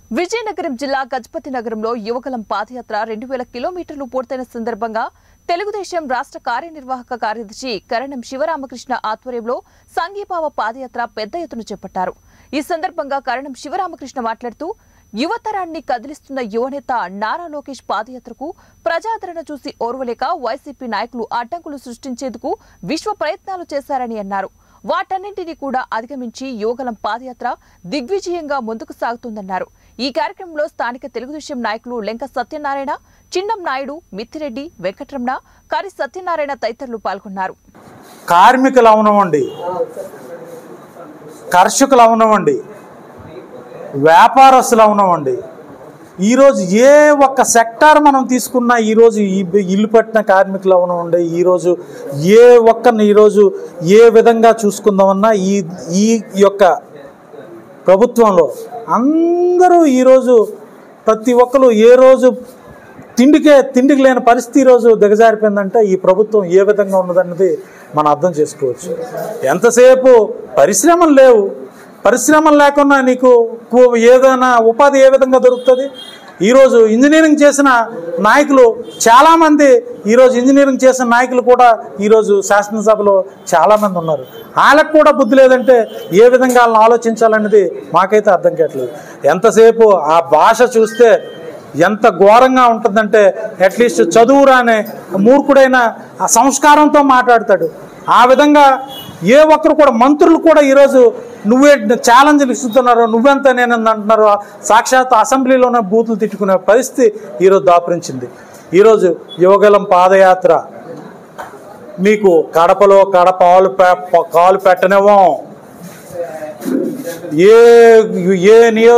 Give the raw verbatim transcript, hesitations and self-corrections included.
విజయనగరం జిల్లా గజపతి నగరంలో యువగలం పాదయాత్ర రెండు వేల కిలోమీటర్లు పూర్తయిన సందర్భంగా తెలుగుదేశం రాష్ట్ర కార్యనిర్వాహక కార్యదర్శి కరణం శివరామకృష్ణ ఆధ్వర్యంలో సంఘీభావ పాదయాత్ర పెద్ద ఎత్తున చేపట్టారు। ఈ సందర్భంగా కరణం శివరామకృష్ణ మాట్లాడుతూ యువతరాన్ని కదిలిస్తున్న యువనేత నారా లోకేష్ పాదయాత్రకు ప్రజాదరణ చూసి ఓర్వలేక వైసీపీ నాయకులు అడ్డంకులు సృష్టించేందుకు విశ్వ ప్రయత్నాలు చేశారని అన్నారు। వాటన్నింటినీ కూడా అధిగమించి యువగలం పాదయాత్ర దిగ్విజయంగా ముందుకు సాగుతుందన్నారు। ఈ కార్యక్రమంలో స్థానిక తెలుగుదేశం నాయకులు లెంక సత్యనారాయణ, చిన్నం నాయుడు, మిత్తిరెడ్డి, వెంకటరమణ, కరి సత్యనారాయణ తదితరులు పాల్గొన్నారు। కార్మికులు అవనవండి, కర్షకులు అవనవండి, వ్యాపారస్తులు అవనవండి, ఈరోజు ఏ ఒక్క సెక్టార్ మనం తీసుకున్నా ఈరోజు ఈ ఇల్లు పట్టిన కార్మికులు అవనవండి, ఈరోజు ఏ ఒక్కరిని ఈరోజు ఏ విధంగా చూసుకుందామన్నా ఈ ఈ యొక్క ప్రభుత్వంలో అందరూ ఈరోజు ప్రతి ఒక్కరు ఏ రోజు తిండికే తిండికి లేని పరిస్థితి ఈరోజు దిగజారిపోయిందంటే ఈ ప్రభుత్వం ఏ విధంగా ఉన్నదన్నది మనం అర్థం చేసుకోవచ్చు। ఎంతసేపు పరిశ్రమలు లేవు, పరిశ్రమలు లేకుండా నీకు ఏదైనా ఉపాధి ఏ విధంగా దొరుకుతుంది? ఈరోజు ఇంజనీరింగ్ చేసిన నాయకులు చాలామంది ఈరోజు ఇంజనీరింగ్ చేసిన నాయకులు కూడా ఈరోజు శాసనసభలో చాలామంది ఉన్నారు। వాళ్ళకు కూడా బుద్ధి లేదంటే ఏ విధంగా వాళ్ళని ఆలోచించాలనేది మాకైతే అర్థం కావట్లేదు। ఎంతసేపు ఆ భాష చూస్తే ఎంత ఘోరంగా ఉంటుందంటే అట్లీస్ట్ చదువు రానే మూర్ఖుడైన ఆ సంస్కారంతో మాట్లాడతాడు। ఆ విధంగా ఏ ఒక్కరు కూడా మంత్రులు కూడా ఈరోజు నువ్వే ఛాలెంజ్లు ఇస్తున్నారు, నువ్వెంత నేనెంత అంటున్నారు, సాక్షాత్ అసెంబ్లీలోనే బూతులు తిట్టుకునే పరిస్థితి ఈరోజు దాపురించింది। ఈరోజు యువగలం పాదయాత్ర మీకు కడపలో కడప ఆలు కాలు పెట్టనివ్వం, ఏ ఏ నియో